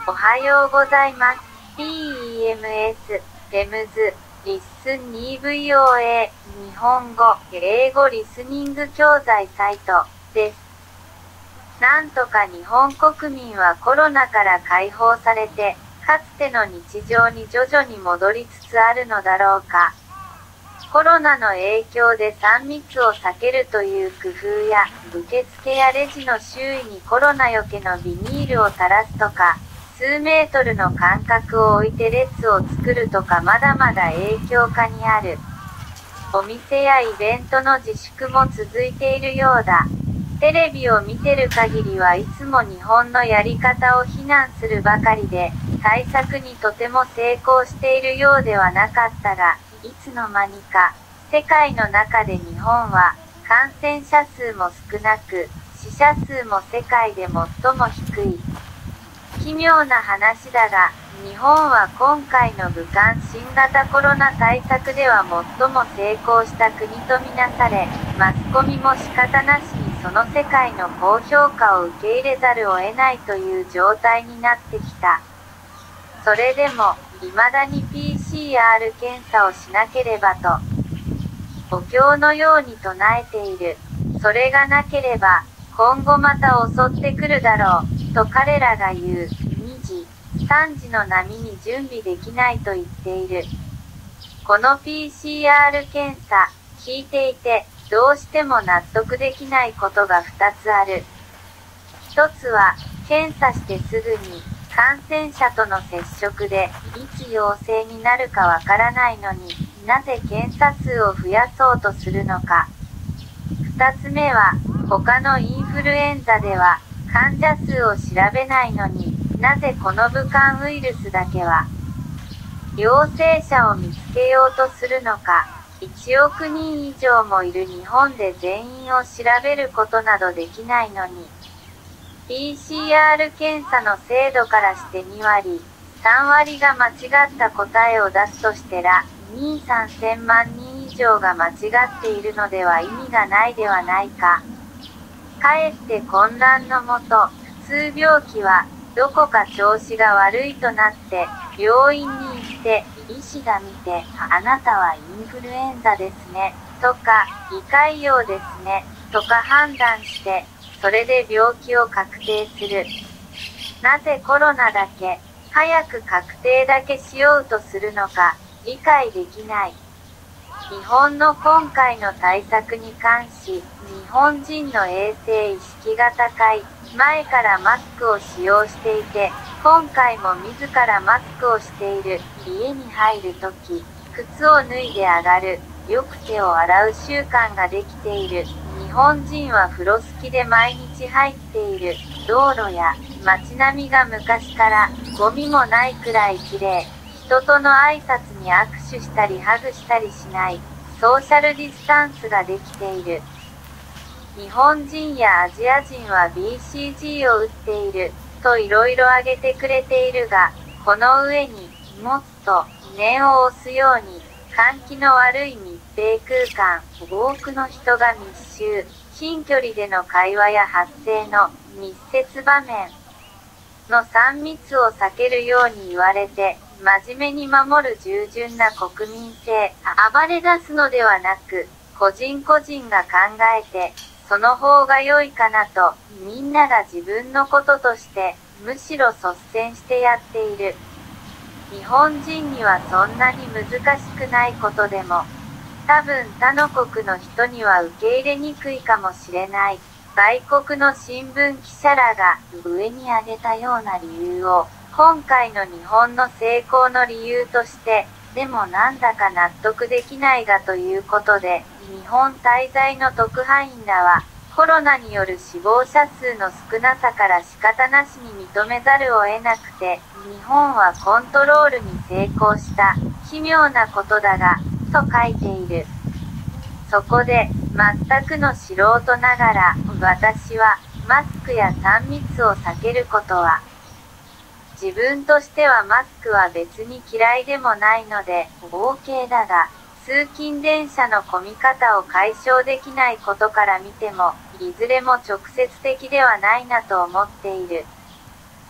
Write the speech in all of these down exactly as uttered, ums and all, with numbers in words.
おはようございます。ピーイーエムエス、テムズ、リッスン イーブイオーエー、日本語、英語リスニング教材サイトです。なんとか日本国民はコロナから解放されて、かつての日常に徐々に戻りつつあるのだろうか。コロナの影響でさん密を避けるという工夫や、受付やレジの周囲にコロナよけのビニールを垂らすとか、数メートルの間隔を置いて列を作るとかまだまだ影響下にある。お店やイベントの自粛も続いているようだ。テレビを見てる限りはいつも日本のやり方を非難するばかりで、対策にとても成功しているようではなかったが、いつの間にか、世界の中で日本は、感染者数も少なく、死者数も世界で最も低い。奇妙な話だが、日本は今回の武漢新型コロナ対策では最も成功した国とみなされ、マスコミも仕方なしにその世界の高評価を受け入れざるを得ないという状態になってきた。それでも、未だに ピーシーアール 検査をしなければと、お経のように唱えている。それがなければ、今後また襲ってくるだろう、と彼らが言う。にじ、さんじの波に準備できないと言っている。この ピーシーアール 検査、聞いていて、どうしても納得できないことがふたつある。ひとつは、検査してすぐに、感染者との接触で、一陽性になるかわからないのに、なぜ検査数を増やそうとするのか。二つ目は、他のインフルエンザでは、患者数を調べないのに、なぜこの武漢ウイルスだけは、陽性者を見つけようとするのか。いちおくにん以上もいる日本で全員を調べることなどできないのに、ピーシーアール 検査の精度からしてにわり、さんわりが間違った答えを出すとしてら、に、さんぜんまんにん以上が間違っているのでは意味がないではないか。かえって混乱のもと、普通病気は、どこか調子が悪いとなって、病院に行って、医師が見て、あなたはインフルエンザですね、とか、胃潰瘍ですね、とか判断して、それで病気を確定する。なぜコロナだけ、早く確定だけしようとするのか、理解できない。日本の今回の対策に関し、日本人の衛生意識が高い。前からマスクを使用していて、今回も自らマスクをしている。家に入るとき、靴を脱いで上がる。よく手を洗う習慣ができている。日本人は風呂好きで毎日入っている。道路や街並みが昔からゴミもないくらい綺麗。人との挨拶に握手したりハグしたりしない。ソーシャルディスタンスができている。日本人やアジア人は ビーシージー を打っている。といろいろ挙げてくれているが、この上に、もっと、念を押すように、換気の悪い密閉空間、多くの人が密集、近距離での会話や発声の密接場面のさん密を避けるように言われて、真面目に守る従順な国民性、暴れ出すのではなく、個人個人が考えて、その方が良いかなと、みんなが自分のこととして、むしろ率先してやっている。日本人にはそんなに難しくないことでも、多分他の国の人には受け入れにくいかもしれない。外国の新聞記者らが上に挙げたような理由を、今回の日本の成功の理由として、でもなんだか納得できないがということで、日本滞在の特派員らは、コロナによる死亡者数の少なさから仕方なしに認めざるを得なくて、日本はコントロールに成功した、奇妙なことだが、と書いている。そこで、全くの素人ながら、私は、マスクやさん密を避けることは、自分としてはマスクは別に嫌いでもないので、OK だが、通勤電車の混み方を解消できないことから見ても、いずれも直接的ではないなと思っている。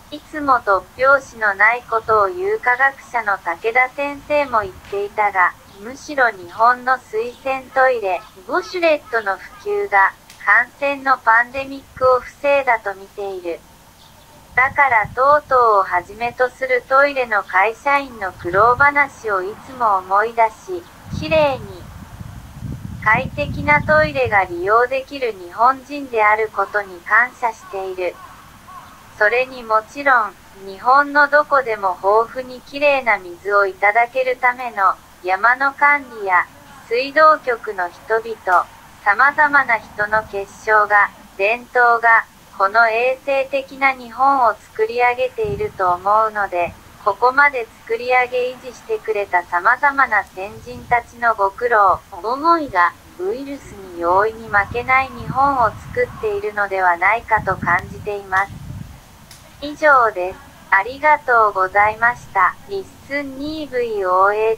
いつも突拍子のないことを言う科学者の武田先生も言っていたが、むしろ日本の水洗トイレ、ウォシュレットの普及が、感染のパンデミックを防いだと見ている。だから トートー をはじめとするトイレの会社員の苦労話をいつも思い出し、きれいに、快適なトイレが利用できる日本人であることに感謝している。それにもちろん、日本のどこでも豊富にきれいな水をいただけるための山の管理や水道局の人々、様々な人の結晶が、伝統が、この衛生的な日本を作り上げていると思うので、ここまで作り上げ維持してくれた様々な先人たちのご苦労、思いが、ウイルスに容易に負けない日本を作っているのではないかと感じています。以上です。ありがとうございました。リッスン にブイオーエー